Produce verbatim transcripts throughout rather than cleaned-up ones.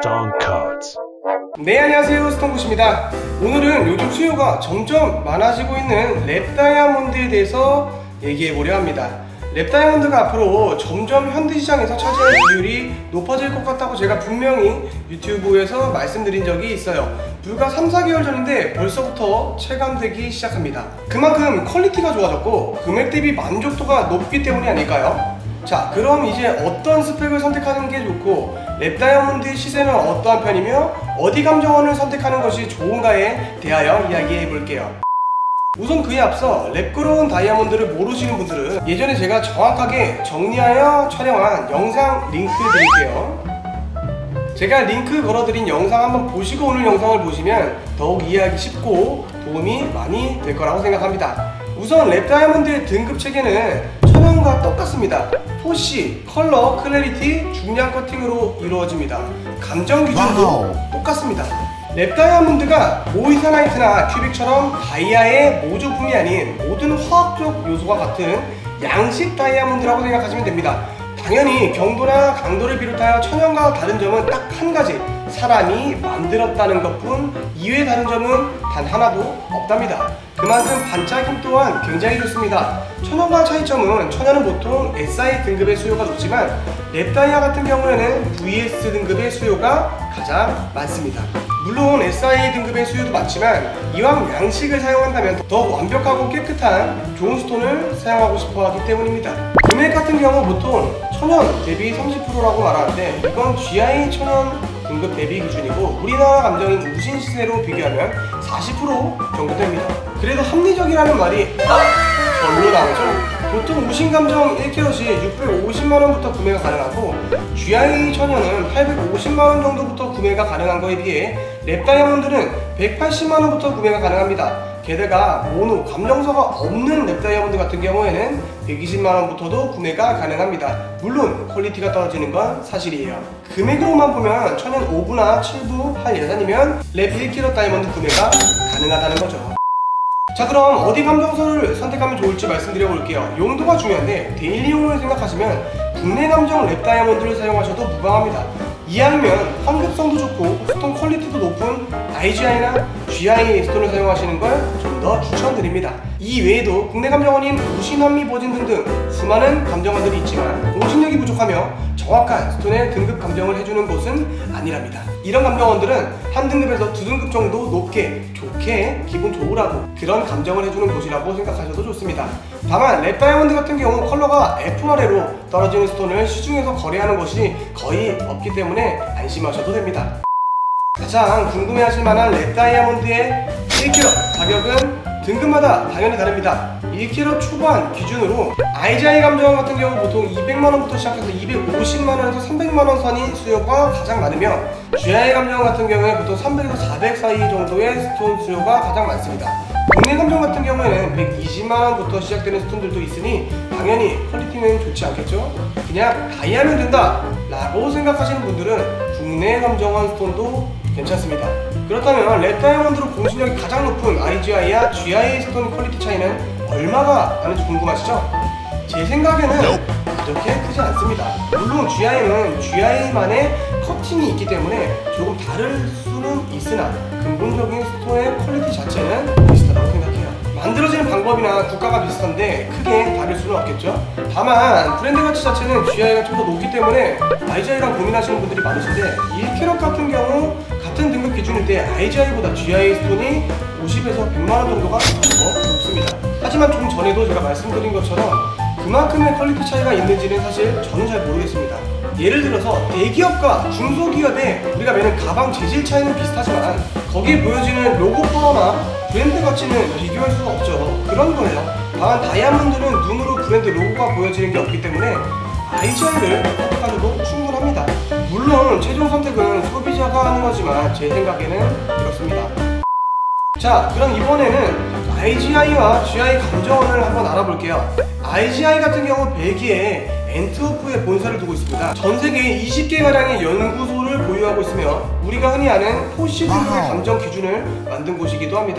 Stone Cards. 네, 안녕하세요, 스톤굿입니다. 오늘은 요즘 수요가 점점 많아지고 있는 랩 다이아몬드에 대해서 얘기해보려 합니다. 랩 다이아몬드가 앞으로 점점 현대시장에서 차지할 비율이 높아질 것 같다고 제가 분명히 유튜브에서 말씀드린 적이 있어요. 불과 삼, 사 개월 전인데 벌써부터 체감되기 시작합니다. 그만큼 퀄리티가 좋아졌고 금액 대비 만족도가 높기 때문이 아닐까요? 자, 그럼 이제 어떤 스펙을 선택하는 게 좋고 랩 다이아몬드의 시세는 어떠한 편이며 어디 감정원을 선택하는 것이 좋은가에 대하여 이야기해 볼게요. 우선 그에 앞서 랩그로운 다이아몬드를 모르시는 분들은 예전에 제가 정확하게 정리하여 촬영한 영상 링크 드릴게요. 제가 링크 걸어드린 영상 한번 보시고 오늘 영상을 보시면 더욱 이해하기 쉽고 도움이 많이 될 거라고 생각합니다. 우선 랩 다이아몬드의 등급 체계는 천연과 똑같습니다. 포시, 컬러, 클래리티, 중량 커팅으로 이루어집니다. 감정 기준도 똑같습니다. 랩 다이아몬드가 모이사나이트나 큐빅처럼 다이아의 모조품이 아닌 모든 화학적 요소가 같은 양식 다이아몬드라고 생각하시면 됩니다. 당연히 경도나 강도를 비롯하여 천연과 다른 점은 딱 한 가지, 사람이 만들었다는 것뿐. 이외의 다른 점은 단 하나도 없답니다. 그만큼 반짝임 또한 굉장히 좋습니다. 천연과 차이점은 천연은 보통 에스아이 등급의 수요가 높지만 랩 다이아 같은 경우에는 브이에스 등급의 수요가 가장 많습니다. 물론 에스아이 등급의 수요도 많지만 이왕 양식을 사용한다면 더욱 완벽하고 깨끗한 좋은 스톤을 사용하고 싶어 하기 때문입니다. 금액 같은 경우 보통 천연 대비 삼십 퍼센트라고 말하는데 이건 지아이 천연 등급 대비 기준이고 우리나라 감정인 우신 시세로 비교하면 사십 퍼센트 정도 됩니다. 그래도 합리적이라는 말이 절로 나오죠. 보통 우신 감정 일 캐럿이 육백오십만 원부터 구매가 가능하고 지아이 천연은 팔백오십만 원 정도부터 구매가 가능한 거에 비해 랩 다이아몬드는 백팔십만 원부터 구매가 가능합니다. 게다가 모노 감정서가 없는 랩 다이아몬드 같은 경우에는 백이십만 원부터도 구매가 가능합니다. 물론 퀄리티가 떨어지는 건 사실이에요. 금액으로만 보면 천연 오 부나 칠 부 할 예산이면 랩 일 캐럿 다이아몬드 구매가 가능하다는 거죠. 자, 그럼 어디 감정서를 선택하면 좋을지 말씀드려 볼게요. 용도가 중요한데 데일리용을 생각하시면 국내 감정 랩 다이아몬드를 사용하셔도 무방합니다. 이왕이면 환급성도 좋고 스톤 퀄리티도 높은 아이지아이나 지아이 스톤을 사용하시는 걸 좀 더 추천드립니다. 이 외에도 국내 감정원인 우신, 한미, 버진 등등 수많은 감정원들이 있지만 공신력이 부족하며 정확한 스톤의 등급 감정을 해주는 곳은 아니랍니다. 이런 감정원들은 한 등급에서 두 등급 정도 높게 좋게 기분 좋으라고 그런 감정을 해주는 곳이라고 생각하셔도 좋습니다. 다만 랩 다이아몬드 같은 경우 컬러가 에프 아래로 떨어지는 스톤을 시중에서 거래하는 것이 거의 없기 때문에 안심하셔도 됩니다. 가장 궁금해하실 만한 랩 다이아몬드의 일 캐럿 가격은 등급마다 당연히 다릅니다. 일 캐럿 초반 기준으로 아이지아이 감정원 같은 경우 보통 이백만 원부터 시작해서 이백오십만 원에서 삼백만 원 선이 수요가 가장 많으며 지아이 감정원 같은 경우에 보통 삼백에서 사백 사이 정도의 스톤 수요가 가장 많습니다. 국내 감정 같은 경우에는 백이십만 원부터 시작되는 스톤들도 있으니 당연히 퀄리티는 좋지 않겠죠? 그냥 다이아면 된다 라고 생각하시는 분들은 국내 감정원 스톤도 괜찮습니다. 그렇다면 랩 다이아몬드로 공신력이 가장 높은 아이지아이와 지아이 스톤 퀄리티 차이는 얼마가 나는지 궁금하시죠? 제 생각에는 그렇게 크지 않습니다. 물론 지아이는 지아이만의 커팅이 있기 때문에 조금 다를 수는 있으나 근본적인 스톤의 퀄리티 자체는 비슷하다고 생각해요. 만들어지는 방법이나 국가가 비슷한데 크게 다를 수는 없겠죠? 다만 브랜드 가치 자체는 지아이가 좀 더 높기 때문에 아이지아이랑 고민하시는 분들이 많으신데 일 캐럿 같은 경우 같은 등급 기준일 때 아이지아이보다 지아이 스톤이 오십에서 백만 원 정도가 더 높습니다. 하지만 좀 전에도 제가 말씀드린 것처럼 그만큼의 퀄리티 차이가 있는지는 사실 저는 잘 모르겠습니다. 예를 들어서 대기업과 중소기업의 우리가 매는 가방 재질 차이는 비슷하지만 거기에 보여지는 로고 파워나 브랜드 가치는 비교할 수가 없죠. 그런 거예요. 다만 다이아몬드는 눈으로 브랜드 로고가 보여지는 게 없기 때문에 아이지아이를 선택하셔도 충분합니다. 물론 최종 선택은 소비자가 하는 거지만 제 생각에는 그렇습니다. 자, 그럼 이번에는 아이지아이와 지아이 감정원을 한번 알아볼게요. 아이지아이 같은 경우 벨기에 앤트워프에 본사를 두고 있습니다. 전 세계에 이십 개 가량의 연구소를 보유하고 있으며 우리가 흔히 아는 포시 등급의 감정 기준을 만든 곳이기도 합니다.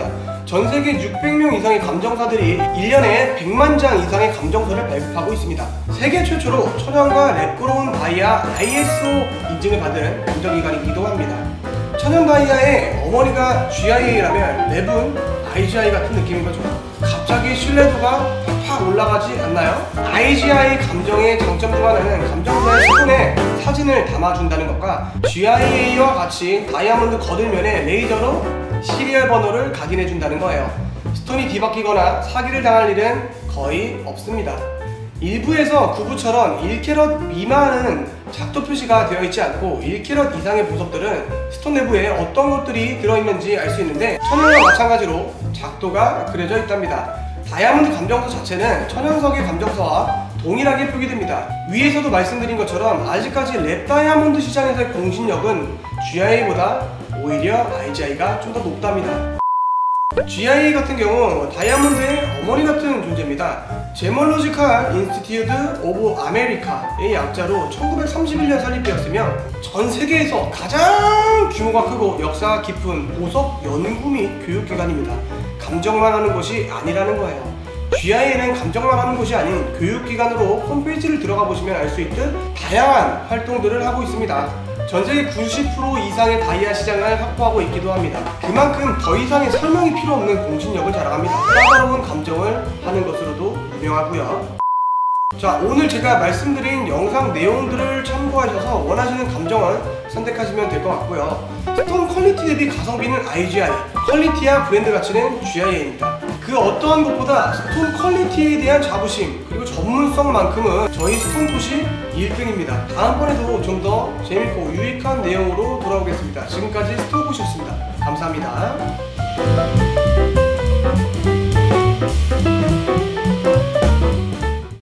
전 세계 육백 명 이상의 감정사들이 일 년에 백만 장 이상의 감정서를 발급하고 있습니다. 세계 최초로 천연과 랩그로운 다이아 아이에스오 인증을 받은 감정기관이기도 합니다. 천연 다이아의 어머니가 지아이에이라면 랩은 아이지아이 같은 느낌인 거죠. 갑자기 신뢰도가 팍팍 올라가지 않나요? 아이지아이 감정의 장점 중 하나는 감정사의 수분에 사진을 담아준다는 것과 지아이에이와 같이 다이아몬드 거들면에 레이저로 시리얼 번호를 각인해준다는 거예요. 스톤이 뒤바뀌거나 사기를 당할 일은 거의 없습니다. 일부에서 구부처럼 일 캐럿 미만은 작도 표시가 되어 있지 않고 일 캐럿 이상의 보석들은 스톤 내부에 어떤 것들이 들어있는지 알 수 있는데 천연과 마찬가지로 작도가 그려져 있답니다. 다이아몬드 감정서 자체는 천연석의 감정서와 동일하게 표기됩니다. 위에서도 말씀드린 것처럼 아직까지 랩 다이아몬드 시장에서의 공신력은 지아이에이보다 오히려 아이지아이가 좀 더 높답니다. 지아이에이 같은 경우 다이아몬드의 어머니 같은 존재입니다. 제멀로지컬 인스티튜트 오브 아메리카의 약자로 천구백삼십일 년 설립되었으며 전 세계에서 가장 규모가 크고 역사가 깊은 보석 연구 및 교육기관입니다. 감정만 하는 것이 아니라는 거예요. 지아이에이는 감정만 하는 것이 아닌 교육기관으로 홈페이지를 들어가 보시면 알 수 있듯 다양한 활동들을 하고 있습니다. 전세계 구십 퍼센트 이상의 다이아 시장을 확보하고 있기도 합니다. 그만큼 더 이상의 설명이 필요 없는 공신력을 자랑합니다. 까다로운 감정을 하는 것으로도 유명하고요. 자, 오늘 제가 말씀드린 영상 내용들을 참고하셔서 원하시는 감정을 선택하시면 될 것 같고요. 스톤 퀄리티 대비 가성비는 아이지아이, 퀄리티와 브랜드 가치는 지아이에이입니다. 그 어떠한 것보다 스톤 퀄리티에 대한 자부심 그리고 전문성만큼은 저희 스톤풋이 일 등입니다. 다음번에도 좀 더 재밌고 유익한 내용으로 돌아오겠습니다. 지금까지 스톤풋이었습니다. 감사합니다.